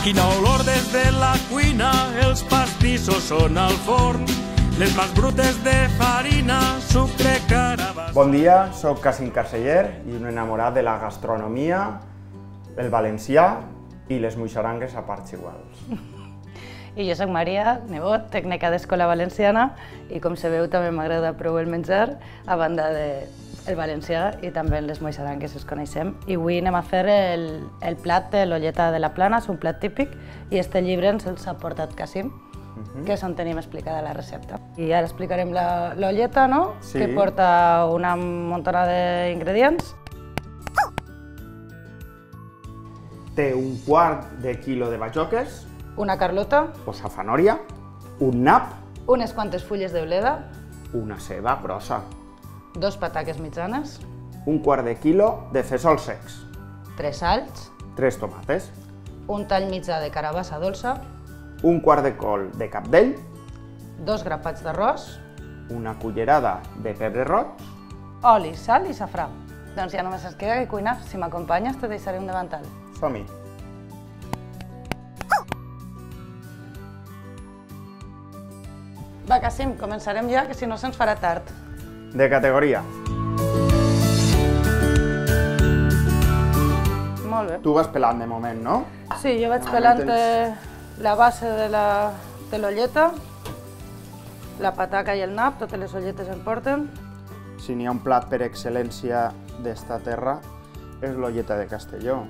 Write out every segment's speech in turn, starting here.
Quina olor des de la cuina, els pastissos són al forn, les mans brutes de farina, sucre, carabassa... Bon dia, soc Cassim Carceller i un enamorat de la gastronomia, el valencià i les moixarangues a parts iguals. I jo soc Maria, nebot, tècnica d'Escola Valenciana, i com se veu també m'agrada prou el menjar, a banda del valencià i també les moixarangues es coneixem. I avui anem a fer el plat de l'olleta de la Plana, és un plat típic, i este llibre ens l'ha portat Cassim, que és on tenim explicada la recepta. I ara explicarem l'olleta, no? Sí. Que porta una muntona d'ingredients. Té un quart de quilo de bajoques, Una carlota, o safanòria, un nap, unes quantes fulles d'euleda, una ceba grossa, 2 pataques mitjanes, un quart de quilo de fesols secs, 3 alls, 3 tomates, un tall mitjà de carabassa dolça, un quart de col de cabdell, 2 grapats d'arròs, una cullerada de pebre roig, oli, sal i safrà. Doncs ja només ens queda que cuinar. Si m'acompanyes te deixaré un davantal. som-hi. Va, Cassim, començarem ja, que si no se'ns farà tard. De categoria. Molt bé. Tu vas pelant de moment, no? Sí, jo vaig pelant la base de l'olleta, la pataca i el nap, totes les olletes em porten. Si n'hi ha un plat per excel·lència d'esta terra, és l'olleta de Castelló.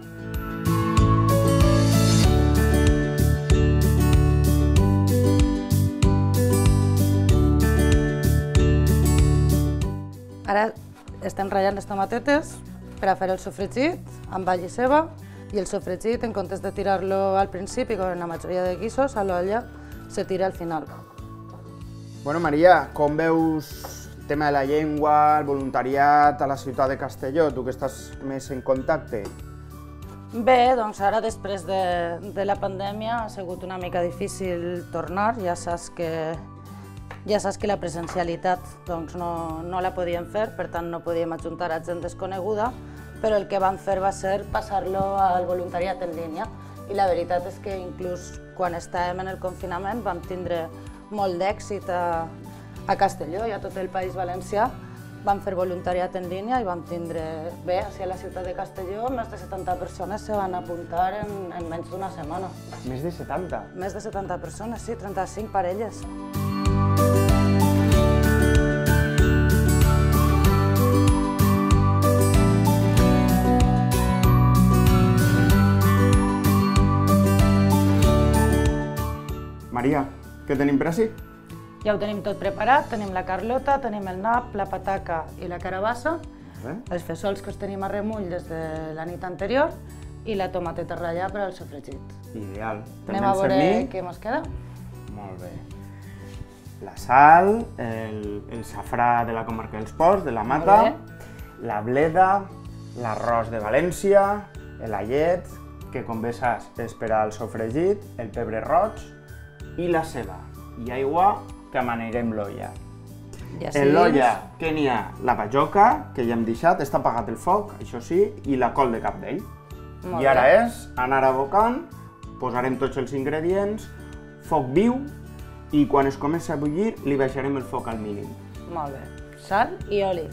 Ara estem ratllant les tomatetes per a fer el sofregit amb all i ceba, i el sofregit, en comptes de tirar-lo al principi, com en la majoria de guissos, a l'olla, se tira al final. Bueno, Maria, com veus el tema de la llengua, el voluntariat a la ciutat de Castelló, tu que estàs més en contacte? Bé, doncs ara després de la pandèmia ha sigut una mica difícil tornar, ja saps que la presencialitat doncs, no la podíem fer, per tant no podíem ajuntar a gent desconeguda, però el que vam fer va ser passar-lo al voluntariat en línia. I la veritat és que inclús quan estàvem en el confinament vam tindre molt d'èxit a Castelló i a tot el País Valencià. Vam fer voluntariat en línia i vam tindre, bé, a la ciutat de Castelló, més de 70 persones se van apuntar en menys d'una setmana. Més de 70? Més de 70 persones, sí, 35 parelles. Maria, què tenim per ací? Ja ho tenim tot preparat, tenim la carlota, tenim el nap, la pataca i la carabassa, els fesols que els tenim a remull des de la nit anterior i la tomateta ratllada per al sofregit. Ideal. Anem a veure què ens queda. Molt bé. La sal, el safrà de la comarca dels Ports, de la Mata, la bleda, l'arròs de València, l'allet, que com bé saps és per al sofregit, el pebre roig i la ceba. I aigua, que amanirem l'olla. En l'olla que n'hi ha la bajoca, que ja hem deixat, està apagat el foc, això sí, i la col de cabdell. I ara és anar abocant, posarem tots els ingredients, foc viu, i quan es comença a bullir li baixarem el foc al mínim. Molt bé. Sal i oli.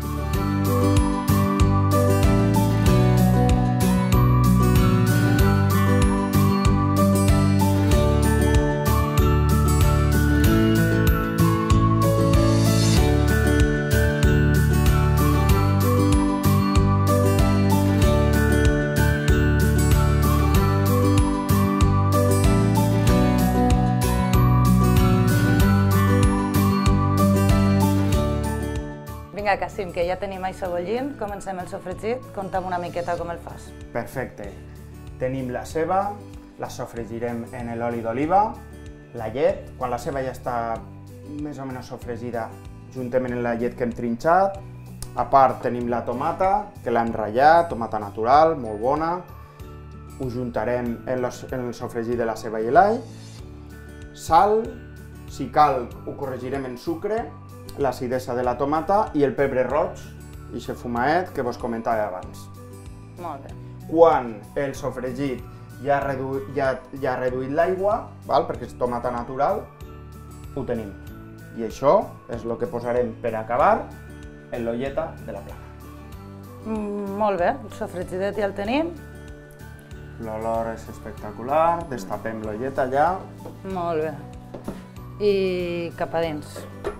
Vinga, Cassim, que ja tenim això bullint, comencem el sofregit, conta'm una miqueta com el fas. Perfecte. Tenim la ceba, la sofregirem en l'oli d'oliva, la llet, quan la ceba ja està més o menys sofregida, juntament amb la llet que hem trinxat. A part tenim la tomata, que l'hem ratllat, tomata natural, molt bona. Ho juntarem en el sofregit de la ceba i l'all. Sal, si cal ho corregirem en sucre, l'acidesa de la tomata i el pebre roig, aquest fumaet que vos comentava abans. Molt bé. Quan el sofregit ja ha reduït l'aigua, perquè és tomata natural, ho tenim. I això és el que posarem per acabar en l'olleta de la plana. Molt bé, el sofregidet ja el tenim. L'olor és espectacular, destapem l'olleta allà. Molt bé. I cap a dins.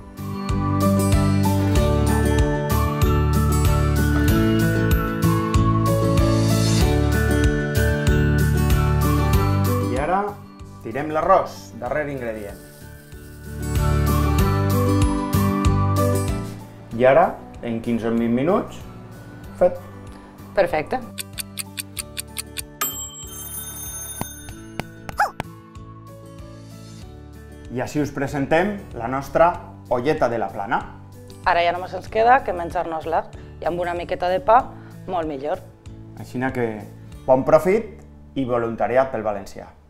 I ara tirem l'arròs, darrer ingredient. I ara, en 15 o 20 minuts, fet. Perfecte. I així us presentem la nostra olleta de la plana. Ara ja només ens queda que menjar-nos-la i amb una miqueta de pa, molt millor. Així que bon profit i voluntariat pel valencià.